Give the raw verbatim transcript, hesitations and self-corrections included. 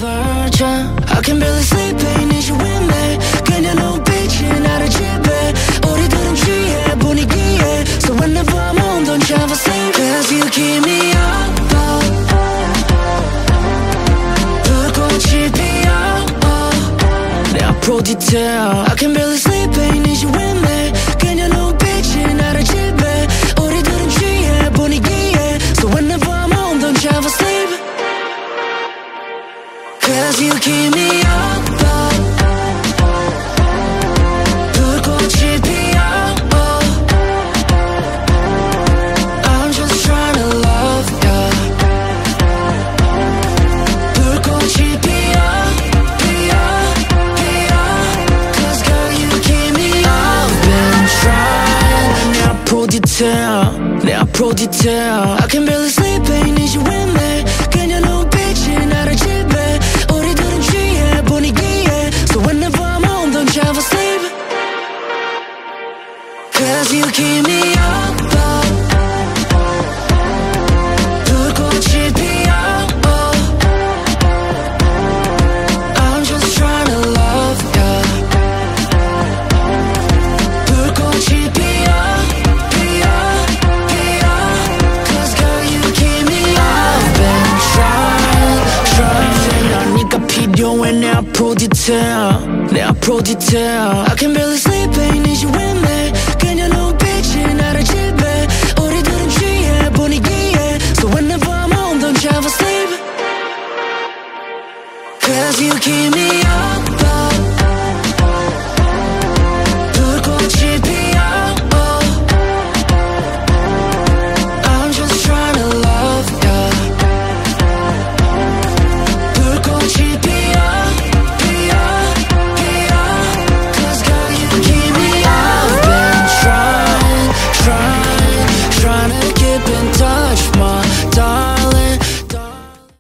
virgin. I can barely sleep, ain't need you with me. 그냥 눈빛이 나를 지배. 우리들은 취해 분위기에. So whenever I'm on, don't ever sleep. Cause you keep me up. 불꽃이 피어. 내 앞으로 detail. I can barely sleep, ain't need you with me. 그냥 눈빛이 나를 지배. 우리들은 취해 분위기에. So whenever I'm on, don't ever sleep. Cause you keep me up, up. 불꽃이 피어. I'm just trying to love ya. 불꽃이 피어, 피어, 피어. Cause girl you keep me up. I've been trying. 내 앞으로 detail, 내 앞으로 detail. I can barely sleep, ain't need you with me. 그냥 눈빛이 나를 지배. 우리들은 취해 분위기에. So whenever I'm on, don't ever sleep. Cause you keep me up, up. 불꽃이 피어. I'm just trying to love ya. 불꽃이 피어, 피어, 피어. Cause girl you keep me up. I've been trying, trying. 난 네가 필요해 내 앞으로 detail, 내 앞으로 detail. I can barely sleep, ain't need you with me. 그냥 눈빛이 나를 지배. 우리들은 취해 분위기에. So whenever I'm on, don't ever sleep. Cause you keep me up.